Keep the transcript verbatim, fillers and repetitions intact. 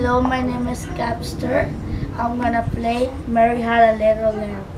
Hello, my name is Capster. I'm gonna play Mary Had a Little Lamb.